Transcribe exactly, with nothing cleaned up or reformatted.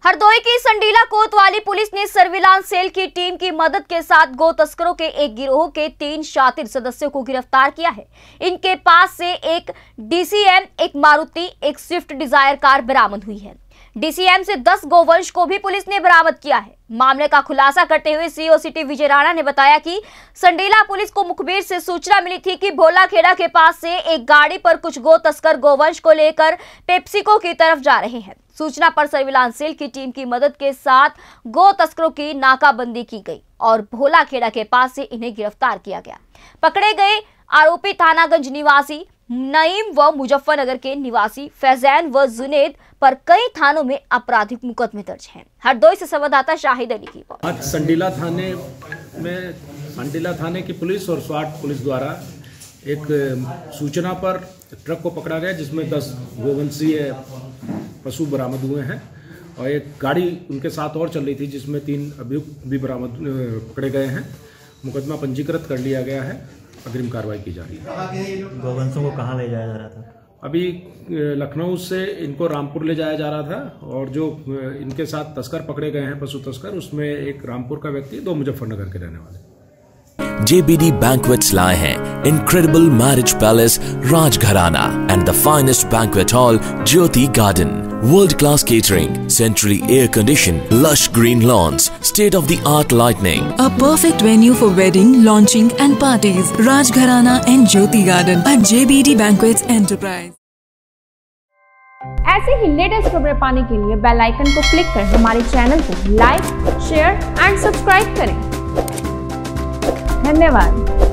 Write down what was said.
हरदोई की संडीला कोतवाली पुलिस ने सर्विलांस सेल की टीम की मदद के साथ गो तस्करों के एक गिरोह के तीन शातिर सदस्यों को गिरफ्तार किया है। इनके पास से एक डीसीएम, एक मारुति, एक स्विफ्ट डिजायर कार बरामद हुई है। डीसीएम से दस गोवंश को भी पुलिस ने बरामद किया है। मामले का खुलासा करते हुए सीओ सिटी विजय राणा ने बताया कि संडीला पुलिस को मुखबिर से सूचना मिली थी कि भोलाखेड़ा के पास से एक गाड़ी पर कुछ गो तस्कर गोवंश को लेकर पेप्सिको की तरफ जा रहे हैं। सूचना पर सर्विलांस सेल की टीम की मदद के साथ गो तस्करों की नाकाबंदी की गई और भोलाखेड़ा के पास से इन्हें गिरफ्तार किया गया। पकड़े गए आरोपी थानागंज निवासी नईम व मुजफ्फरनगर के निवासी फैजान व जुनेद पर कई थानों में आपराधिक मुकदमे दर्ज हैं। हरदोई से संवाददाता शाहिद अली की बात। आज संडीला थाने में संडीला थाने की पुलिस और स्वाट पुलिस द्वारा एक सूचना पर ट्रक को पकड़ा गया जिसमें दस गोवंशीय पशु बरामद हुए हैं और एक गाड़ी उनके साथ और चल रही थी जिसमें तीन अभियुक्त भी बरामद पकड़े गए हैं। मुकदमा पंजीकृत कर लिया गया है, अग्रिम कार्रवाई की जा रही है। गोवंशों को कहाँ ले जाया जा रहा था? अभी लखनऊ से इनको रामपुर ले जाया जा रहा था और जो इनके साथ तस्कर पकड़े गए हैं, पशु तस्कर, उसमें एक रामपुर का व्यक्ति, दो मुजफ्फरनगर के रहने वाले। J B D Banquets लाए हैं incredible marriage palace Rajgharana and the finest banquet hall Jyoti Garden. World class catering, centrally air conditioned, lush green lawns, state of the art lighting. A perfect venue for wedding, launching and parties. Rajgharana and Jyoti Garden at J B D Banquets Enterprise. ऐसे ही latest खबरें पाने के लिए bell icon को click कर हमारे channel को like, share and subscribe करें। धन्यवाद।